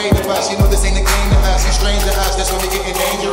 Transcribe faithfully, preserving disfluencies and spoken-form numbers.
afraid of us. You know this ain't a game to us. You strange to us. That's when we getting dangerous.